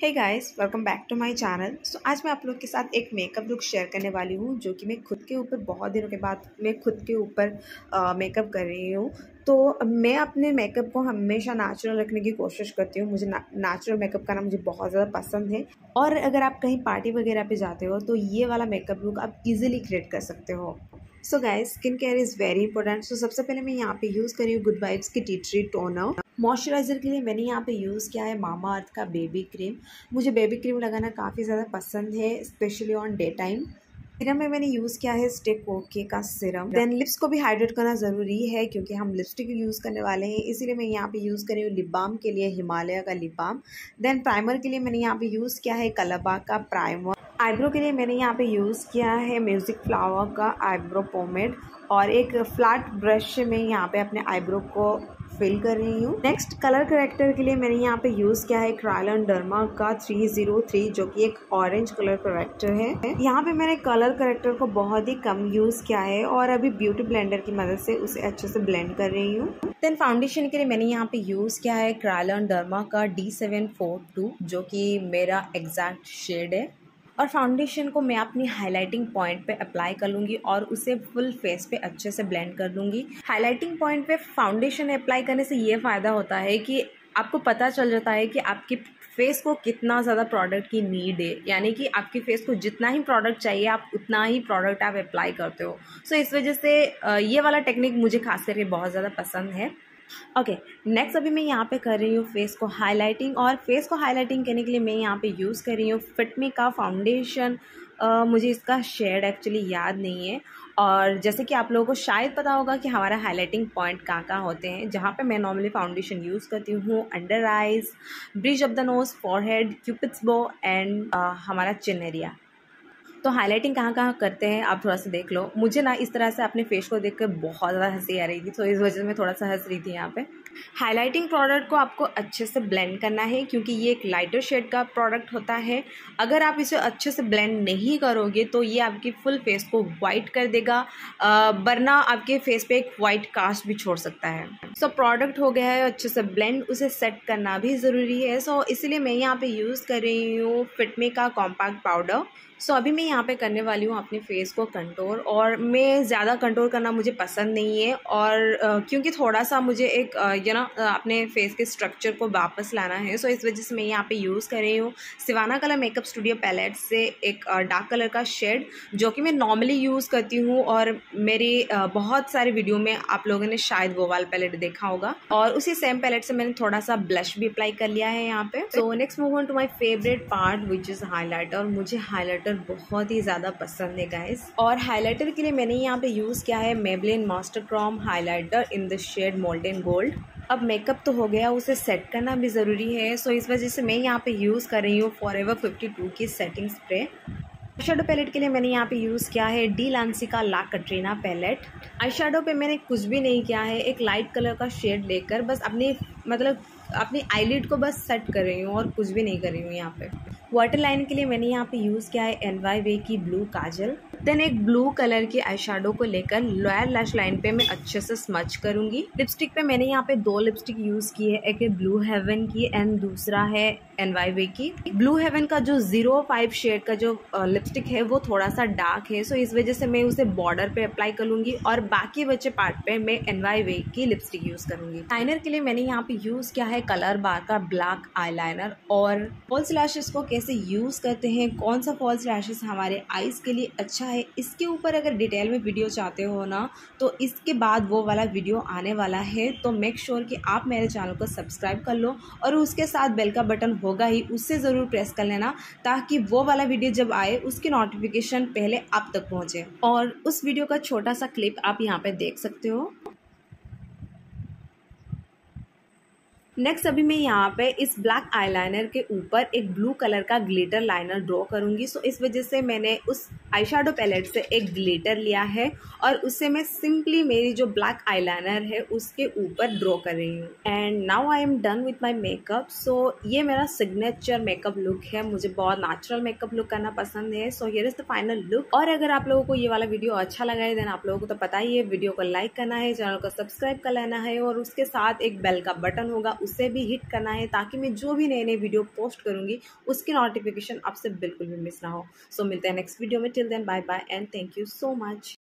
Hey guys, welcome back to my channel. So आज मैं आप लोग के साथ एक मेकअप लुक शेयर करने वाली हूँ जो कि मैं खुद के ऊपर बहुत दिनों के बाद मैं खुद के ऊपर मेकअप कर रही हूँ। तो मैं अपने मेकअप को हमेशा नेचुरल रखने की कोशिश करती हूँ। मुझे नेचुरल मेकअप करना मुझे बहुत ज़्यादा पसंद है। और अगर आप कहीं पार्टी वगैरह पे जाते हो तो ये वाला मेकअप लुक आप इजीली क्रिएट कर सकते हो। So guys, skin care is very important. So सबसे पहले मैं यहाँ पे यूज़ कर रही हूँ गुड वाइब्स की टी ट्री टोनर। मॉइस्चराइज़र के लिए मैंने यहाँ पे यूज़ किया है मामा अर्थ का बेबी क्रीम। मुझे बेबी क्रीम लगाना काफ़ी ज़्यादा पसंद है, specially on day time. Serum में मैंने यूज़ किया है स्टिक ओके का सीरम। देन लिप्स को भी हाइड्रेट करना ज़रूरी है क्योंकि हम लिपस्टिक यूज़ करने वाले हैं, इसीलिए मैं यहाँ पे यूज़ कर रही हूँ लिप बाम के लिए हिमालय का लिप बाम। देन प्राइमर के लिए मैंने यहाँ पे यूज़ किया है कलबा का प्राइमर। आईब्रो के लिए मैंने यहाँ पे यूज़ किया है म्यूजिक फ्लावर का आईब्रो पोमेड और एक फ्लैट ब्रश से मैं यहाँ पे अपने आईब्रो को फिल कर रही हूँ। नेक्स्ट कलर करेक्टर के लिए मैंने यहाँ पे यूज़ किया है क्रायलन डर्मा का 303 जो कि एक ऑरेंज कलर करेक्टर है। यहाँ पे मैंने कलर करेक्टर को बहुत ही कम यूज़ किया है और अभी ब्यूटी ब्लेंडर की मदद से उसे अच्छे से ब्लेंड कर रही हूँ। देन फाउंडेशन के लिए मैंने यहाँ पे यूज़ किया है क्रायलन डर्मा का D742 जो कि मेरा एग्जैक्ट शेड है। और फाउंडेशन को मैं अपनी हाइलाइटिंग पॉइंट पे अप्लाई कर लूँगी और उसे फुल फेस पे अच्छे से ब्लेंड कर लूँगी। हाइलाइटिंग पॉइंट पे फाउंडेशन अप्लाई करने से ये फ़ायदा होता है कि आपको पता चल जाता है कि आपकी फेस को कितना ज़्यादा प्रोडक्ट की नीड है, यानी कि आपकी फेस को जितना ही प्रोडक्ट चाहिए आप उतना ही प्रोडक्ट आप अप्लाई करते हो। सो इस वजह से ये वाला टेक्निक मुझे खास करके बहुत ज़्यादा पसंद है। ओके, नेक्स्ट अभी मैं यहाँ पे कर रही हूँ फेस को हाइलाइटिंग। और फेस को हाइलाइटिंग करने के लिए मैं यहाँ पे यूज़ कर रही हूँ फिटमी का फाउंडेशन। मुझे इसका शेड एक्चुअली याद नहीं है। और जैसे कि आप लोगों को शायद पता होगा कि हमारा हाइलाइटिंग पॉइंट कहाँ होते हैं, जहाँ पे मैं नॉर्मली फाउंडेशन यूज़ करती हूँ under eyes, bridge of the nose, forehead, cupid's bow and हमारा चिन एरिया। तो हाइलाइटिंग कहाँ करते हैं आप थोड़ा सा देख लो। मुझे ना इस तरह से अपने फेस को देखकर बहुत ज़्यादा हंसी आ रही थी, तो इस वजह से मैं थोड़ा सा हंस रही थी यहाँ पे। हाइलाइटिंग प्रोडक्ट को आपको अच्छे से ब्लेंड करना है क्योंकि ये एक लाइटर शेड का प्रोडक्ट होता है। अगर आप इसे अच्छे से ब्लेंड नहीं करोगे तो ये आपकी फुल फेस को वाइट कर देगा, वरना आपके फेस पे एक वाइट कास्ट भी छोड़ सकता है। सो प्रोडक्ट हो गया है अच्छे से ब्लेंड, उसे सेट करना भी ज़रूरी है। सो इसलिए मैं यहाँ पे यूज़ कर रही हूँ फिटमी का कॉम्पैक्ट पाउडर। सो अभी मैं यहाँ पे करने वाली हूँ अपने फेस को कंटूर। और मैं ज़्यादा कंटूर करना मुझे पसंद नहीं है, और क्योंकि थोड़ा सा मुझे एक अपने फेस के स्ट्रक्चर को वापस लाना है। सो इस वजह से मैं यहाँ पे यूज़ कर रही हूँ Sivanna colour makeup studio palette से एक डार्क कलर का शेड जो कि मैं नॉर्मली यूज़ करती हूँ। और मेरी बहुत सारे वीडियो में आप लोगों ने शायद वो वाला पैलेट देखा होगा, और उसी सेम पैलेट से मैंने थोड़ा सा ब्लश भी अप्लाई कर लिया है यहाँ पे। So next move on to my favourite part which is highlighter. मुझे हाईलाइटर बहुत ही ज़्यादा पसंद है गाइस। और हाइलाइटर के लिए मैंने यहाँ पे यूज़ किया है Maybelline master chrome highlighter in the shade molten gold. अब मेकअप तो हो गया, उसे सेट करना भी ज़रूरी है। सो इस वजह से मैं यहाँ पे यूज़ कर रही हूँ फॉरएवर 52 की setting spray. Eye shadow palette के लिए मैंने यहाँ पे यूज़ किया है डी लांसी का la Katrina palette. Eye shadow पे मैंने कुछ भी नहीं किया है, एक लाइट कलर का शेड लेकर बस अपनी आईलिड को बस सेट कर रही हूँ और कुछ भी नहीं कर रही हूँ यहाँ पे। वाटर लाइन के लिए मैंने यहाँ पे यूज़ किया है NYV की ब्लू काजल। देन एक ब्लू कलर की आई शेडो को लेकर लोअर लैश लाइन पे मैं अच्छे से स्मच करूँगी। लिपस्टिक पे मैंने यहाँ पे 2 लिपस्टिक यूज़ की है, एक है ब्लू हेवन की एंड दूसरा है NYV की। ब्लू हेवन का जो 05 शेड का जो लिपस्टिक है वो थोड़ा सा डार्क है, सो इस वजह से मैं उसे बॉर्डर पे अप्लाई करूँगी और बाकी बचे पार्ट पे मैं NYV की लिपस्टिक यूज़ करूँगी। लाइनर के लिए मैंने यहाँ पे यूज़ किया है कलर बार का ब्लैक आईलाइनर। और फॉल्स लैशेस को कैसे यूज़ करते हैं, कौन सा फॉल्स लैशेस हमारे आईज़ के लिए अच्छा है, इसके ऊपर अगर डिटेल में वीडियो चाहते हो ना तो इसके बाद वो वाला वीडियो आने वाला है। तो मेक श्योर कि आप मेरे चैनल को सब्सक्राइब कर लो और उसके साथ बेल का बटन होगा ही, उससे ज़रूर प्रेस कर लेना ताकि वो वाला वीडियो जब आए उसकी नोटिफिकेशन पहले आप तक पहुँचे। और उस वीडियो का छोटा सा क्लिप आप यहाँ पे देख सकते हो। नेक्स्ट अभी मैं यहाँ पे इस ब्लैक आईलाइनर के ऊपर एक ब्लू कलर का ग्लिटर लाइनर ड्रॉ करूँगी। सो इस वजह से मैंने उस आई शेडो पैलेट से एक ग्लिटर लिया है और उससे मैं सिंपली मेरी जो ब्लैक आईलाइनर है उसके ऊपर ड्रॉ कर रही हूँ। And now I am done with my makeup. So ये मेरा सिग्नेचर मेकअप लुक है, मुझे बहुत नेचुरल मेकअप लुक करना पसंद है। So here is the final look. और अगर आप लोगों को ये वाला वीडियो अच्छा लगा है देन आप लोगों को तो पता ही है, वीडियो को लाइक करना है, चैनल को सब्सक्राइब कर लेना है और उसके साथ एक बेल का बटन होगा उसे भी हिट करना है ताकि मैं जो भी नए नए वीडियो पोस्ट करूँगी उसकी नोटिफिकेशन आपसे बिल्कुल भी मिस ना हो। सो मिलते हैं नेक्स्ट वीडियो में। Till then bye bye and thank you so much.